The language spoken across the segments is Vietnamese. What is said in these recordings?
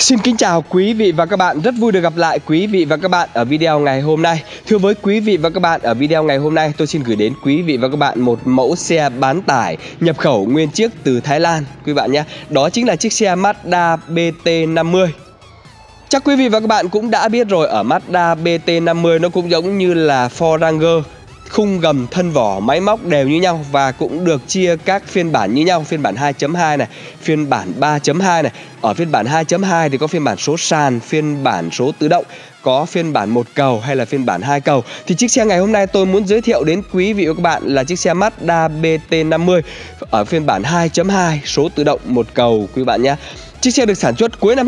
Xin kính chào quý vị và các bạn, rất vui được gặp lại quý vị và các bạn ở video ngày hôm nay. Thưa với quý vị và các bạn, ở video ngày hôm nay tôi xin gửi đến quý vị và các bạn một mẫu xe bán tải nhập khẩu nguyên chiếc từ Thái Lan quý bạn nhé. Đó chính là chiếc xe Mazda BT50. Chắc quý vị và các bạn cũng đã biết rồi, ở Mazda BT50 nó cũng giống như là Ford Ranger, khung gầm thân vỏ máy móc đều như nhau và cũng được chia các phiên bản như nhau, phiên bản 2.2 này, phiên bản 3.2 này. Ở phiên bản 2.2 thì có phiên bản số sàn, phiên bản số tự động, có phiên bản 1 cầu hay là phiên bản 2 cầu. Thì chiếc xe ngày hôm nay tôi muốn giới thiệu đến quý vị và các bạn là chiếc xe Mazda BT50 ở phiên bản 2.2 số tự động 1 cầu quý bạn nhé. Chiếc xe được sản xuất cuối năm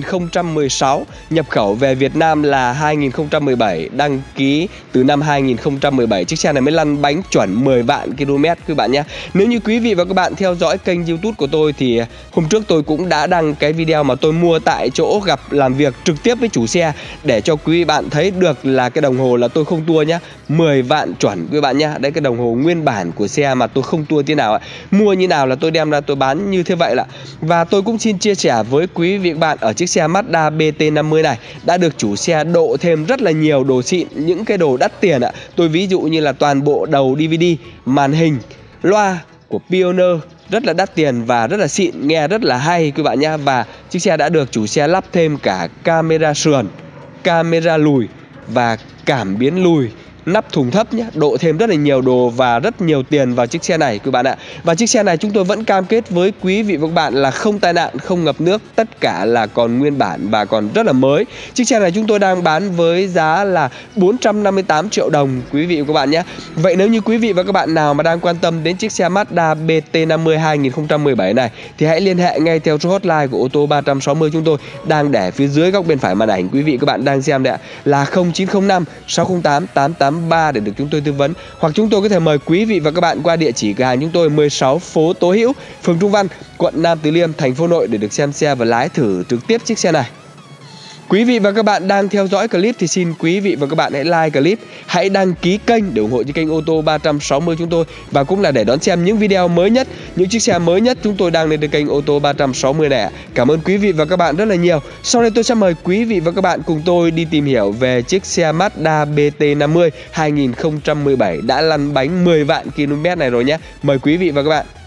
2016, nhập khẩu về Việt Nam là 2017, đăng ký từ năm 2017. Chiếc xe này mới lăn bánh chuẩn 10 vạn km quý bạn nhé. Nếu như quý vị và các bạn theo dõi kênh YouTube của tôi thì hôm trước tôi cũng đã đăng cái video mà tôi mua tại chỗ gặp làm việc trực tiếp với chủ xe để cho quý bạn thấy được là cái đồng hồ là tôi không tua nhá, 10 vạn chuẩn quý bạn nhá. Đấy, cái đồng hồ nguyên bản của xe mà tôi không tua thế nào ạ. Mua như nào là tôi đem ra tôi bán như thế vậy ạ. Và tôi cũng xin chia sẻ với quý vị và các bạn, ở chiếc xe Mazda BT50 này đã được chủ xe độ thêm rất là nhiều đồ xịn, những cái đồ đắt tiền ạ. Tôi ví dụ như là toàn bộ đầu DVD, màn hình, loa của Pioneer rất là đắt tiền và rất là xịn, nghe rất là hay quý bạn nhá. Và chiếc xe đã được chủ xe lắp thêm cả camera sườn, camera lùi và cảm biến lùi, nắp thùng thấp nhé, độ thêm rất là nhiều đồ và rất nhiều tiền vào chiếc xe này quý bạn ạ. Và chiếc xe này chúng tôi vẫn cam kết với quý vị và các bạn là không tai nạn, không ngập nước, tất cả là còn nguyên bản và còn rất là mới. Chiếc xe này chúng tôi đang bán với giá là 458 triệu đồng quý vị và các bạn nhé. Vậy nếu như quý vị và các bạn nào mà đang quan tâm đến chiếc xe Mazda BT50 2017 này thì hãy liên hệ ngay theo số hotline của ô tô 360 chúng tôi đang để phía dưới góc bên phải màn ảnh quý vị các bạn đang xem đấy ạ, là 0905 608 883 để được chúng tôi tư vấn, hoặc chúng tôi có thể mời quý vị và các bạn qua địa chỉ cửa hàng chúng tôi 16 phố Tố Hữu, phường Trung Văn, quận Nam Từ Liêm, thành phố Hà Nội để được xem xe và lái thử trực tiếp chiếc xe này. Quý vị và các bạn đang theo dõi clip thì xin quý vị và các bạn hãy like clip, hãy đăng ký kênh để ủng hộ cho kênh ô tô 360 chúng tôi, và cũng là để đón xem những video mới nhất, những chiếc xe mới nhất chúng tôi đăng lên trên kênh ô tô 360 này. Cảm ơn quý vị và các bạn rất là nhiều. Sau đây tôi sẽ mời quý vị và các bạn cùng tôi đi tìm hiểu về chiếc xe Mazda BT50 2017 đã lăn bánh 10 vạn km này rồi nhé. Mời quý vị và các bạn.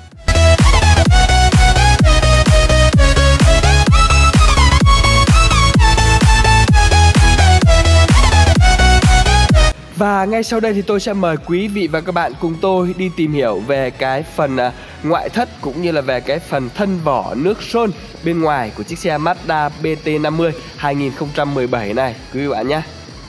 Và ngay sau đây thì tôi sẽ mời quý vị và các bạn cùng tôi đi tìm hiểu về cái phần ngoại thất cũng như là về cái phần thân vỏ nước sơn bên ngoài của chiếc xe Mazda BT50 2017 này quý vị và bạn nhé.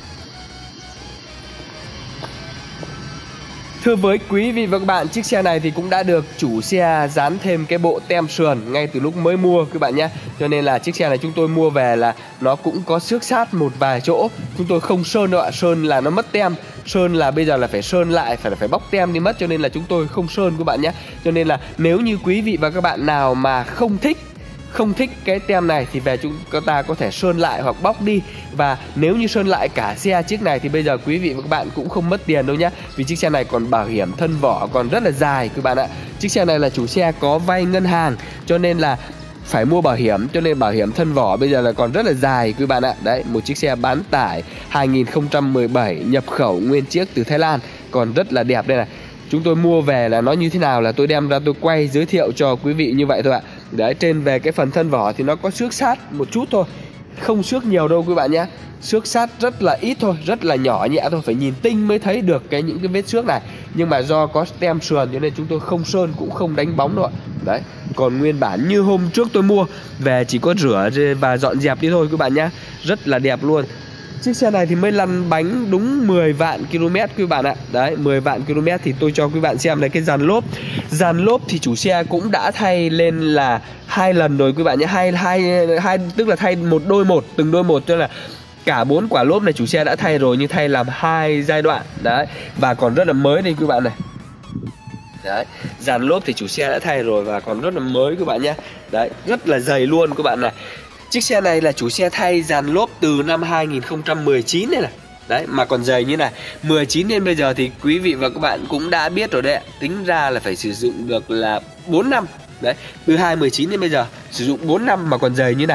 Thưa với quý vị và các bạn, chiếc xe này thì cũng đã được chủ xe dán thêm cái bộ tem sườn ngay từ lúc mới mua các bạn nhé. Cho nên là chiếc xe này chúng tôi mua về là nó cũng có xước sát một vài chỗ. Chúng tôi không sơn đâu ạ, sơn là nó mất tem. Sơn là bây giờ là phải sơn lại, phải bóc tem đi mất, cho nên là chúng tôi không sơn các bạn nhé. Cho nên là nếu như quý vị và các bạn nào mà không thích cái tem này thì về chúng ta có thể sơn lại hoặc bóc đi. Và nếu như sơn lại cả xe chiếc này thì bây giờ quý vị và các bạn cũng không mất tiền đâu nhé, vì chiếc xe này còn bảo hiểm thân vỏ còn rất là dài quý bạn ạ. Chiếc xe này là chủ xe có vay ngân hàng cho nên là phải mua bảo hiểm, cho nên bảo hiểm thân vỏ bây giờ là còn rất là dài quý bạn ạ. Đấy, một chiếc xe bán tải 2017 nhập khẩu nguyên chiếc từ Thái Lan, còn rất là đẹp đây này. Chúng tôi mua về là nó như thế nào là tôi đem ra tôi quay giới thiệu cho quý vị như vậy thôi ạ. Đấy, trên về cái phần thân vỏ thì nó có xước sát một chút thôi, không xước nhiều đâu quý bạn nhé. Xước sát rất là ít thôi, rất là nhỏ nhẹ thôi, phải nhìn tinh mới thấy được những cái vết xước này. Nhưng mà do có tem sườn cho nên chúng tôi không sơn cũng không đánh bóng đâu ạ. Đấy, còn nguyên bản như hôm trước tôi mua về chỉ có rửa và dọn dẹp đi thôi quý bạn nhé. Rất là đẹp luôn. Chiếc xe này thì mới lăn bánh đúng 10 vạn km quý bạn ạ. Đấy, 10 vạn km thì tôi cho quý bạn xem này cái dàn lốp. Dàn lốp thì chủ xe cũng đã thay lên là 2 lần rồi quý bạn nhé. Hai tức là thay từng đôi một, cho là cả 4 quả lốp này chủ xe đã thay rồi, nhưng thay làm 2 giai đoạn. Đấy, và còn rất là mới đây quý bạn này. Đấy, dàn lốp thì chủ xe đã thay rồi và còn rất là mới các bạn nhé. Đấy, rất là dày luôn các bạn này. Chiếc xe này là chủ xe thay dàn lốp từ năm 2019 này này. Đấy, mà còn dày như này. 19 đến bây giờ thì quý vị và các bạn cũng đã biết rồi đấy ạ. Tính ra là phải sử dụng được là 4 năm. Đấy, từ 2019 đến bây giờ sử dụng 4 năm mà còn dày như này.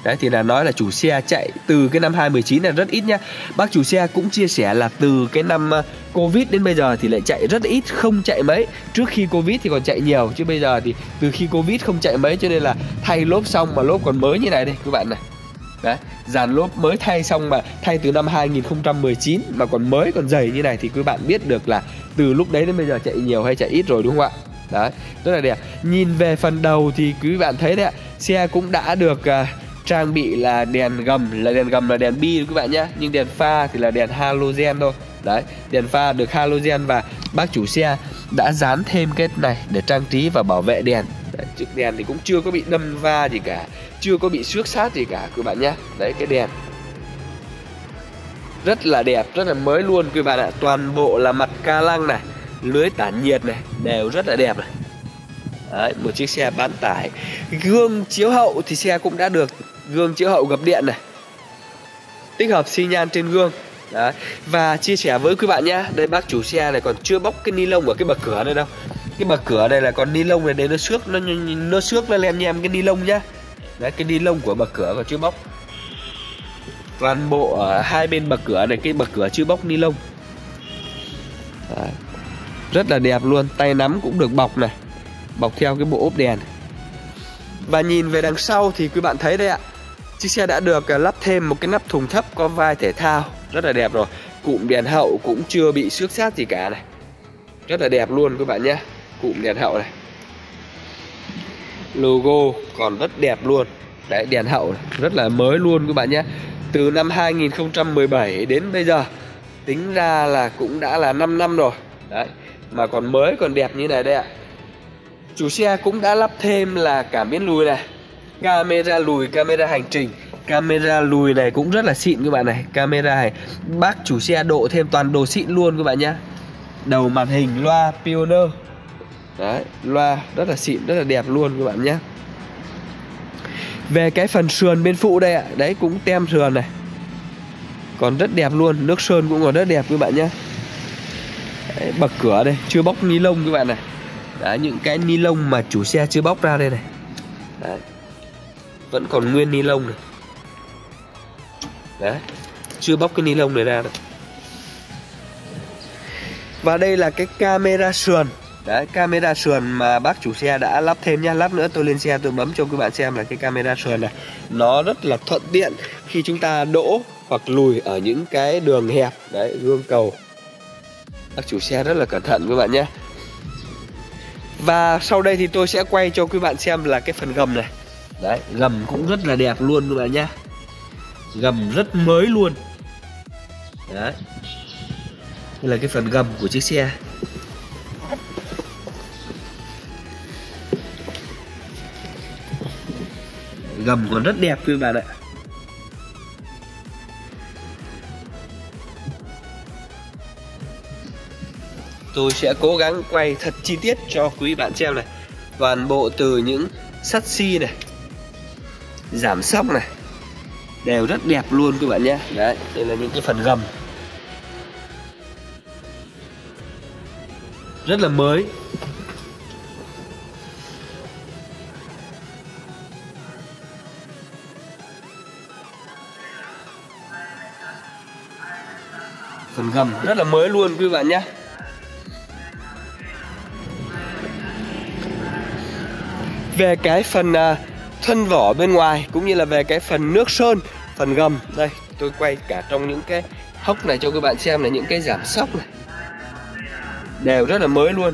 Đấy thì là nói là chủ xe chạy từ cái năm 2019 là rất ít nhá. Bác chủ xe cũng chia sẻ là từ cái năm Covid đến bây giờ thì lại chạy rất ít, không chạy mấy. Trước khi Covid thì còn chạy nhiều, chứ bây giờ thì từ khi Covid không chạy mấy, cho nên là thay lốp xong mà lốp còn mới như này đây các bạn này. Đấy, dàn lốp mới thay xong mà thay từ năm 2019 mà còn mới, còn dày như này thì các bạn biết được là từ lúc đấy đến bây giờ chạy nhiều hay chạy ít rồi, đúng không ạ? Đấy, rất là đẹp. Nhìn về phần đầu thì quý bạn thấy đấy ạ, xe cũng đã được trang bị là đèn gầm là đèn bi các bạn nhé, nhưng đèn pha thì là đèn halogen thôi. Đấy, đèn pha được halogen và bác chủ xe đã dán thêm cái này để trang trí và bảo vệ đèn. Đấy, chiếc đèn thì cũng chưa có bị đâm va gì cả, chưa có bị xước sát gì cả các bạn nhé. Đấy, cái đèn rất là đẹp, rất là mới luôn các bạn ạ. Toàn bộ là mặt ca lăng này, lưới tản nhiệt này, đều rất là đẹp này. Đấy, một chiếc xe bán tải. Gương chiếu hậu thì xe cũng đã được gương chiếu hậu gập điện này, tích hợp xi nhan trên gương. Đấy, và chia sẻ với quý bạn nhé, đây bác chủ xe này còn chưa bóc cái ni lông ở cái bậc cửa này đâu. Cái bậc cửa này là còn ni lông này, đây nó xước nó lem nhem cái ni lông nhá. Đấy, cái ni lông của bậc cửa còn chưa bóc. Toàn bộ ở hai bên bậc cửa này, cái bậc cửa chưa bóc ni lông. Đấy, rất là đẹp luôn. Tay nắm cũng được bọc này, bọc theo cái bộ ốp đèn. Và nhìn về đằng sau thì quý bạn thấy đấy ạ, chiếc xe đã được lắp thêm một cái nắp thùng thấp có vai thể thao, rất là đẹp rồi. Cụm đèn hậu cũng chưa bị xước sát gì cả này, rất là đẹp luôn các bạn nhé. Cụm đèn hậu này, logo còn rất đẹp luôn. Đấy, đèn hậu này, rất là mới luôn các bạn nhé. Từ năm 2017 đến bây giờ tính ra là cũng đã là 5 năm rồi. Đấy, mà còn mới còn đẹp như này đây ạ. Chủ xe cũng đã lắp thêm là cảm biến lùi này, camera lùi, camera hành trình. Camera lùi này cũng rất là xịn các bạn này. Camera này bác chủ xe độ thêm toàn đồ xịn luôn các bạn nhé. Đầu màn hình loa Pioneer. Đấy, loa rất là xịn, rất là đẹp luôn các bạn nhé. Về cái phần sườn bên phụ đây ạ, đấy cũng tem sườn này, còn rất đẹp luôn. Nước sơn cũng còn rất đẹp các bạn nhé. Đấy, bậc cửa đây chưa bóc ni lông các bạn này. Đấy, những cái ni lông mà chủ xe chưa bóc ra đây này. Đấy, vẫn còn nguyên ni lông này. Đấy, chưa bóc cái ni lông này ra đâu. Và đây là cái camera sườn. Đấy, camera sườn mà bác chủ xe đã lắp thêm nhá. Lát nữa tôi lên xe tôi bấm cho các bạn xem là cái camera sườn này nó rất là thuận tiện khi chúng ta đỗ hoặc lùi ở những cái đường hẹp. Đấy, gương cầu bác chủ xe rất là cẩn thận các bạn nhé. Và sau đây thì tôi sẽ quay cho quý bạn xem là cái phần gầm này. Đấy, gầm cũng rất là đẹp luôn các bạn nhé. Gầm rất mới luôn. Đấy, đây là cái phần gầm của chiếc xe. Gầm còn rất đẹp quý bạn ạ. Tôi sẽ cố gắng quay thật chi tiết cho quý bạn xem này. Toàn bộ từ những sắt xi này, giảm sóc này, đều rất đẹp luôn các bạn nhé. Đấy, đây là những cái phần gầm rất là mới. Phần gầm rất là mới luôn quý bạn nhé. Về cái phần thân vỏ bên ngoài cũng như là về cái phần nước sơn, phần gầm đây tôi quay cả trong những cái hốc này cho các bạn xem là những cái giảm sóc này đều rất là mới luôn.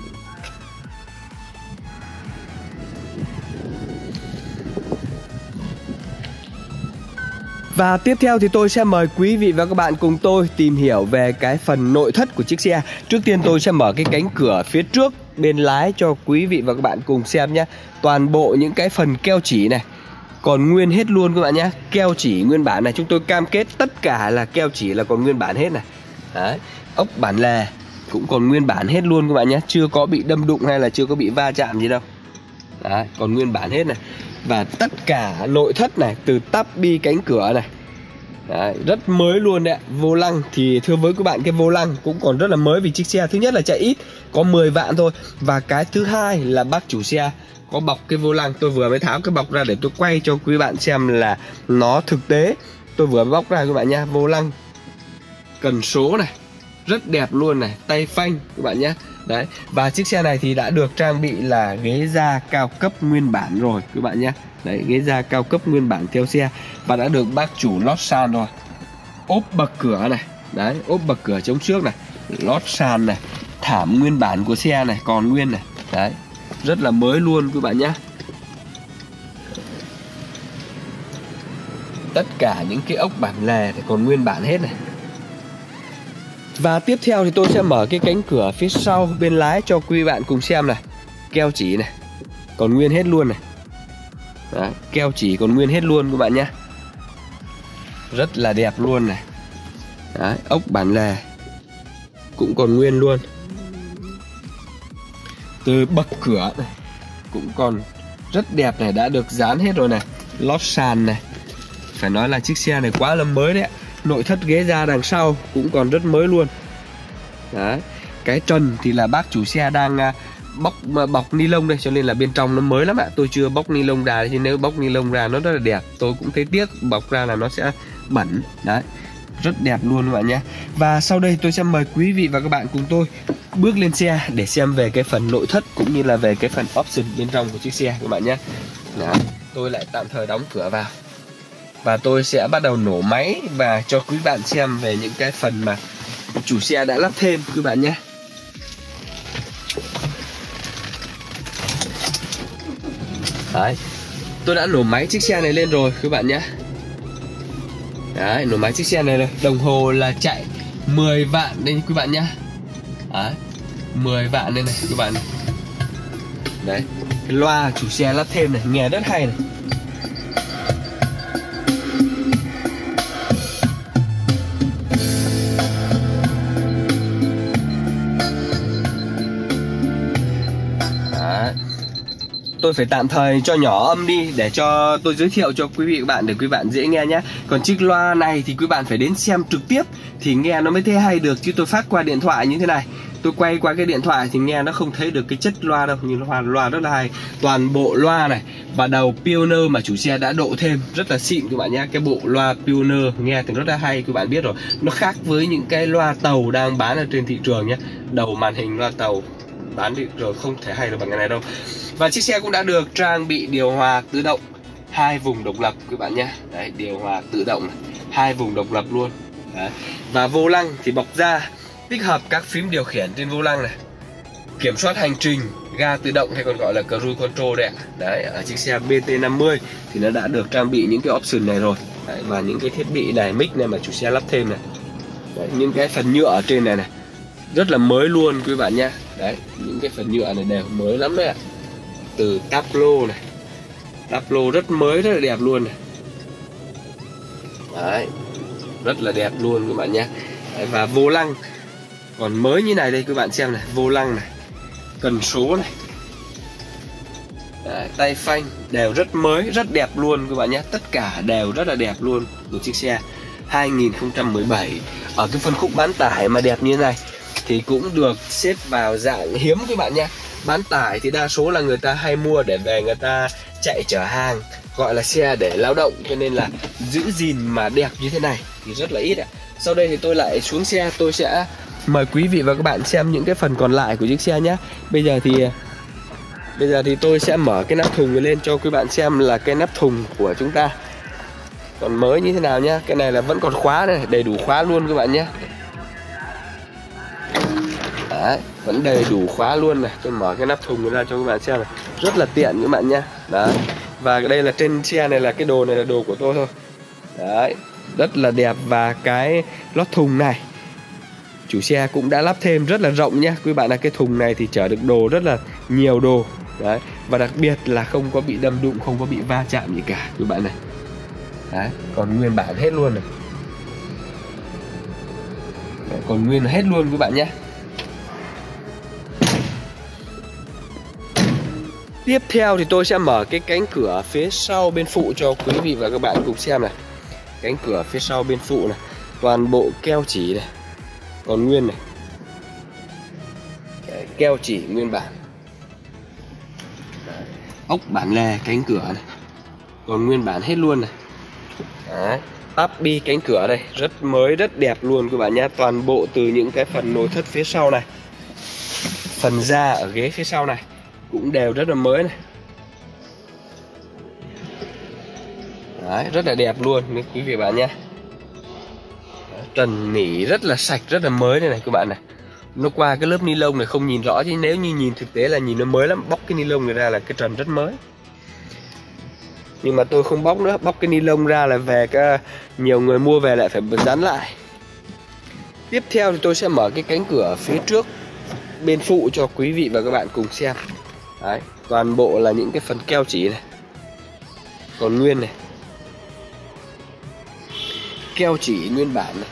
Và tiếp theo thì tôi sẽ mời quý vị và các bạn cùng tôi tìm hiểu về cái phần nội thất của chiếc xe. Trước tiên tôi sẽ mở cái cánh cửa phía trước bên lái cho quý vị và các bạn cùng xem nhé. Toàn bộ những cái phần keo chỉ này còn nguyên hết luôn các bạn nhé. Keo chỉ nguyên bản này, chúng tôi cam kết tất cả là keo chỉ là còn nguyên bản hết này. Đấy, ốc bản lề cũng còn nguyên bản hết luôn các bạn nhé. Chưa có bị đâm đụng hay là chưa có bị va chạm gì đâu. Đấy, còn nguyên bản hết này. Và tất cả nội thất này, từ tắp bi cánh cửa này Đấy, rất mới luôn đấy. Vô lăng thì thưa với các bạn, cái vô lăng cũng còn rất là mới vì chiếc xe thứ nhất là chạy ít, có 10 vạn thôi. Và cái thứ hai là bác chủ xe có bọc cái vô lăng. Tôi vừa mới tháo cái bọc ra để tôi quay cho quý bạn xem là nó thực tế. Tôi vừa mới bóc ra các bạn nha. Vô lăng cần số này, rất đẹp luôn này, tay phanh các bạn nhé. Đấy, và chiếc xe này thì đã được trang bị là ghế da cao cấp nguyên bản rồi các bạn nhé. Đấy, ghế da cao cấp nguyên bản theo xe và đã được bác chủ lót sàn rồi. Ốp bậc cửa này, đấy, ốp bậc cửa chống trước này, lót sàn này, thảm nguyên bản của xe này còn nguyên này. Đấy, rất là mới luôn các bạn nhé. Tất cả những cái ốc bản lề thì còn nguyên bản hết này. Và tiếp theo thì tôi sẽ mở cái cánh cửa phía sau bên lái cho quý bạn cùng xem này. Keo chỉ này còn nguyên hết luôn này. Đấy, keo chỉ còn nguyên hết luôn các bạn nhé. Rất là đẹp luôn này. Đấy, ốc bản lề cũng còn nguyên luôn. Từ bậc cửa này cũng còn rất đẹp này, đã được dán hết rồi này. Lót sàn này, phải nói là chiếc xe này quá là mới đấy. Nội thất ghế da đằng sau cũng còn rất mới luôn. Đấy, cái trần thì là bác chủ xe đang bọc ni lông đây, cho nên là bên trong nó mới lắm ạ. Tôi chưa bóc ni lông ra, chứ nếu bóc ni lông ra nó rất là đẹp. Tôi cũng thấy tiếc, bọc ra là nó sẽ bẩn. Đấy, rất đẹp luôn các bạn nhé. Và sau đây tôi sẽ mời quý vị và các bạn cùng tôi bước lên xe để xem về cái phần nội thất cũng như là về cái phần option bên trong của chiếc xe các bạn nhé. Đấy, tôi lại tạm thời đóng cửa vào và tôi sẽ bắt đầu nổ máy và cho quý bạn xem về những cái phần mà chủ xe đã lắp thêm quý bạn nhé. Đấy, tôi đã nổ máy chiếc xe này lên rồi các bạn nhé. Đấy, nổ máy chiếc xe này rồi. Đồng hồ là chạy 10 vạn đây quý bạn nhé. Đấy, 10 vạn đây này các bạn. Đấy, cái loa chủ xe lắp thêm này, nghe rất hay này. Tôi phải tạm thời cho nhỏ âm đi để cho tôi giới thiệu cho quý vị và các bạn để quý bạn dễ nghe nhé. Còn chiếc loa này thì quý bạn phải đến xem trực tiếp thì nghe nó mới thấy hay được, chứ tôi phát qua điện thoại như thế này, tôi quay qua cái điện thoại thì nghe nó không thấy được cái chất loa đâu. Nhưng loa rất là hay, toàn bộ loa này và đầu Pioneer mà chủ xe đã độ thêm rất là xịn các bạn nhé. Cái bộ loa Pioneer nghe thì rất là hay, các bạn biết rồi, nó khác với những cái loa tàu đang bán ở trên thị trường nhé. Đầu màn hình loa tàu bán đi rồi không thể hay được bằng cái này đâu. Và chiếc xe cũng đã được trang bị điều hòa tự động 2 vùng độc lập các bạn nhé. Đấy, điều hòa tự động này, 2 vùng độc lập luôn. Đấy. Và vô lăng thì bọc da, tích hợp các phím điều khiển trên vô lăng này, kiểm soát hành trình, ga tự động hay còn gọi là cruise control đấy ạ. Đấy, ở chiếc xe BT50 thì nó đã được trang bị những cái option này rồi. Đấy, và những cái thiết bị này, mic này mà chủ xe lắp thêm này. Đấy, những cái phần nhựa ở trên này này rất là mới luôn quý bạn nhé. Đấy, những cái phần nhựa này đều mới lắm đấy ạ. Từ táp lô này, táp lô rất mới, rất là đẹp luôn này. Đấy, rất là đẹp luôn các bạn nhé. Đấy, và vô lăng còn mới như này đây các bạn xem này, vô lăng này, cần số này. Đấy, tay phanh đều rất mới, rất đẹp luôn các bạn nhé. Tất cả đều rất là đẹp luôn của chiếc xe 2017. Ở cái phân khúc bán tải mà đẹp như thế này thì cũng được xếp vào dạng hiếm các bạn nhé. Bán tải thì đa số là người ta hay mua để về người ta chạy chở hàng, gọi là xe để lao động, cho nên là giữ gìn mà đẹp như thế này thì rất là ít ạ. Sau đây thì tôi lại xuống xe, tôi sẽ mời quý vị và các bạn xem những cái phần còn lại của chiếc xe nhé. Bây giờ thì tôi sẽ mở cái nắp thùng lên cho quý bạn xem là cái nắp thùng của chúng ta còn mới như thế nào nhá. Cái này là vẫn còn khóa này, đầy đủ khóa luôn các bạn nhé. Đấy, vẫn đầy đủ khóa luôn này. Tôi mở cái nắp thùng ra cho các bạn xem này, rất là tiện các bạn nhé. Đấy, và đây là trên xe này là cái đồ này là đồ của tôi thôi. Đấy, rất là đẹp. Và cái lót thùng này chủ xe cũng đã lắp thêm rất là rộng nhé quý bạn. Là cái thùng này thì chở được đồ rất là nhiều đồ. Đấy, và đặc biệt là không có bị đâm đụng, không có bị va chạm gì cả quý bạn này. Đấy, còn nguyên bản hết luôn này. Đấy, còn nguyên hết luôn quý bạn nhé. Tiếp theo thì tôi sẽ mở cái cánh cửa phía sau bên phụ cho quý vị và các bạn cùng xem này. Cánh cửa phía sau bên phụ này, toàn bộ keo chỉ này, còn nguyên này. Keo chỉ nguyên bản. Đấy. Ốc bản lề cánh cửa này, còn nguyên bản hết luôn này. Đấy. Tắp bi cánh cửa đây, rất mới, rất đẹp luôn các bạn nhé. Toàn bộ từ những cái phần nội thất phía sau này, phần da ở ghế phía sau này cũng đều rất là mới này. Đấy, rất là đẹp luôn quý vị bạn nhé. Trần nỉ rất là sạch, rất là mới đây này các bạn này. Nó qua cái lớp ni lông này không nhìn rõ, chứ nếu như nhìn thực tế là nhìn nó mới lắm. Bóc cái ni lông này ra là cái trần rất mới. Nhưng mà tôi không bóc nữa, bóc cái ni lông ra là về nhiều người mua về lại phải dán lại. Tiếp theo thì tôi sẽ mở cái cánh cửa phía trước bên phụ cho quý vị và các bạn cùng xem. Đấy, toàn bộ là những cái phần keo chỉ này, còn nguyên này, keo chỉ nguyên bản này,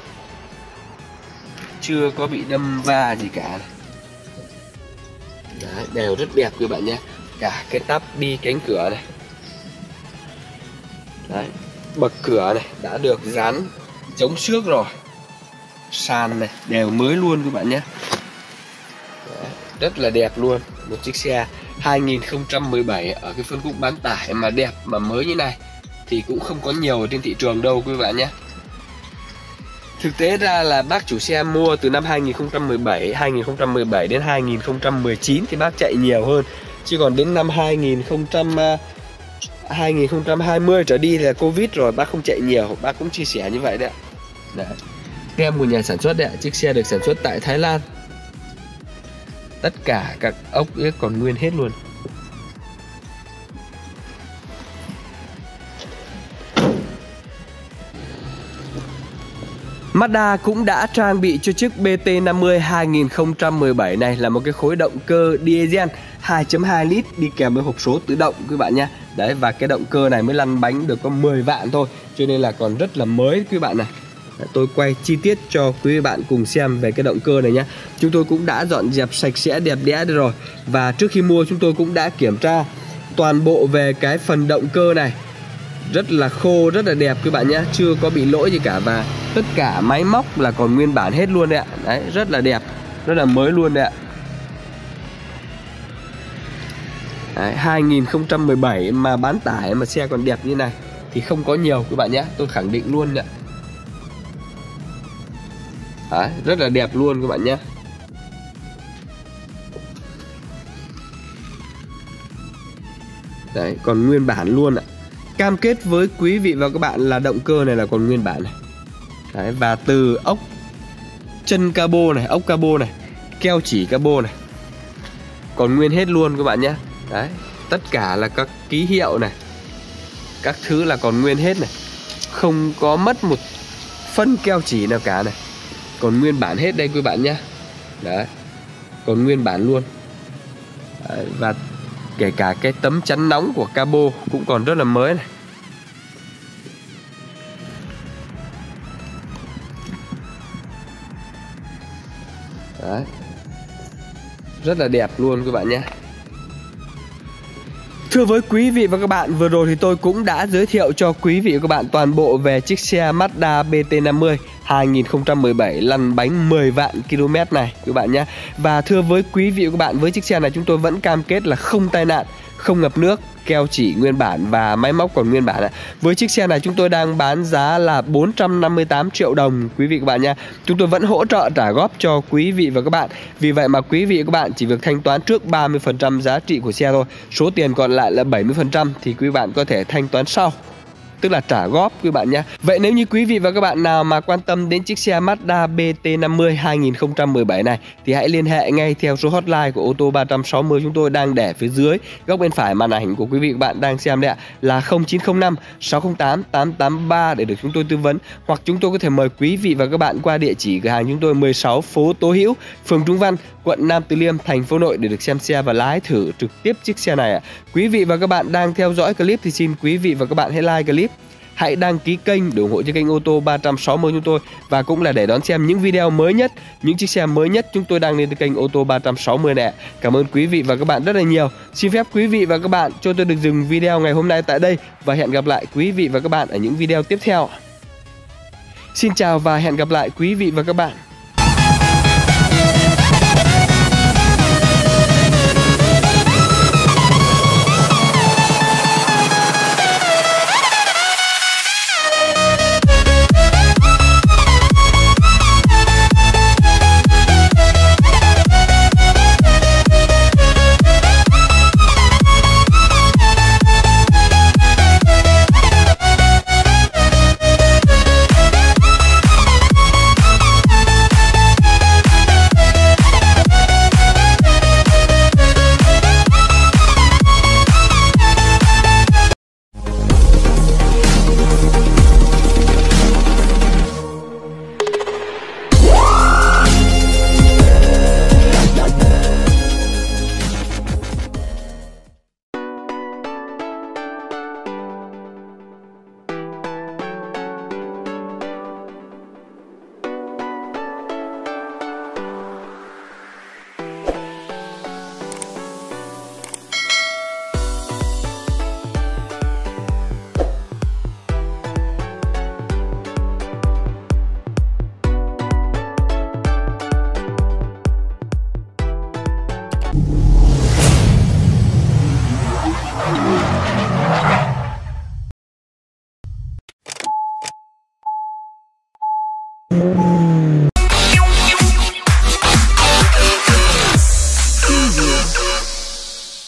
chưa có bị đâm va gì cả này. Đấy, đều rất đẹp các bạn nhé. Cả cái tắp bi cánh cửa này. Đấy, bậc cửa này đã được dán chống xước rồi. Sàn này đều mới luôn các bạn nhé. Đấy, rất là đẹp luôn. Một chiếc xe 2017 ở cái phân khúc bán tải mà đẹp mà mới như này thì cũng không có nhiều ở trên thị trường đâu quý bạn nhé. Thực tế ra là bác chủ xe mua từ năm 2017 đến 2019 thì bác chạy nhiều hơn. Chứ còn đến năm 2020 trở đi là Covid rồi, bác không chạy nhiều. Bác cũng chia sẻ như vậy đấy ạ. Đấy. Tem của nhà sản xuất đấy ạ. Chiếc xe được sản xuất tại Thái Lan. Tất cả các ốc còn nguyên hết luôn. Mazda cũng đã trang bị cho chiếc BT50 2017 này là một cái khối động cơ diesel 2.2 lít đi kèm với hộp số tự động quý bạn nhé. Đấy, và cái động cơ này mới lăn bánh được có 10 vạn thôi, cho nên là còn rất là mới quý bạn này. Đấy, tôi quay chi tiết cho quý bạn cùng xem về cái động cơ này nhé. Chúng tôi cũng đã dọn dẹp sạch sẽ đẹp đẽ rồi. Và trước khi mua chúng tôi cũng đã kiểm tra toàn bộ về cái phần động cơ này. Rất là khô, rất là đẹp các bạn nhé. Chưa có bị lỗi gì cả. Và tất cả máy móc là còn nguyên bản hết luôn đấy ạ. Đấy, rất là đẹp, rất là mới luôn đấy ạ. Đấy, 2017 mà bán tải mà xe còn đẹp như này thì không có nhiều các bạn nhé. Tôi khẳng định luôn đấy. Đấy, rất là đẹp luôn các bạn nhé. Đấy, còn nguyên bản luôn ạ. Cam kết với quý vị và các bạn là động cơ này là còn nguyên bản này. Đấy, và từ ốc chân cabo này, ốc cabo này, keo chỉ cabo này còn nguyên hết luôn các bạn nhé. Đấy, tất cả là các ký hiệu này, các thứ là còn nguyên hết này. Không có mất một phân keo chỉ nào cả này. Còn nguyên bản hết đây quý bạn nhé. Đấy, còn nguyên bản luôn. Đấy, và kể cả cái tấm chắn nóng của cabo cũng còn rất là mới này. Đấy, rất là đẹp luôn các bạn nhé. Thưa với quý vị và các bạn, vừa rồi thì tôi cũng đã giới thiệu cho quý vị và các bạn toàn bộ về chiếc xe Mazda BT50 2017 lăn bánh 10 vạn km này các bạn nhé. Và thưa với quý vị và các bạn, với chiếc xe này chúng tôi vẫn cam kết là không tai nạn, không ngập nước, keo chỉ nguyên bản và máy móc còn nguyên bản. Với chiếc xe này chúng tôi đang bán giá là 458 triệu đồng quý vị các bạn nha. Chúng tôi vẫn hỗ trợ trả góp cho quý vị và các bạn. Vì vậy mà quý vị và các bạn chỉ việc thanh toán trước 30% giá trị của xe thôi. Số tiền còn lại là 70% thì quý bạn có thể thanh toán sau, tức là trả góp quý bạn nhé. Vậy nếu như quý vị và các bạn nào mà quan tâm đến chiếc xe Mazda BT50 2017 này thì hãy liên hệ ngay theo số hotline của ô tô 360 chúng tôi đang để phía dưới góc bên phải màn ảnh của quý vị và các bạn đang xem đấy ạ, là 0905 608 883 để được chúng tôi tư vấn. Hoặc chúng tôi có thể mời quý vị và các bạn qua địa chỉ cửa hàng chúng tôi 16 phố Tố Hữu, phường Trung Văn, quận Nam Từ Liêm, thành phố Hà Nội để được xem xe và lái thử trực tiếp chiếc xe này ạ. Quý vị và các bạn đang theo dõi clip thì xin quý vị và các bạn hãy like clip, hãy đăng ký kênh để ủng hộ cho kênh ô tô 360 chúng tôi, và cũng là để đón xem những video mới nhất, những chiếc xe mới nhất chúng tôi đăng lên kênh ô tô 360 này. Cảm ơn quý vị và các bạn rất là nhiều. Xin phép quý vị và các bạn cho tôi được dừng video ngày hôm nay tại đây và hẹn gặp lại quý vị và các bạn ở những video tiếp theo. Xin chào và hẹn gặp lại quý vị và các bạn.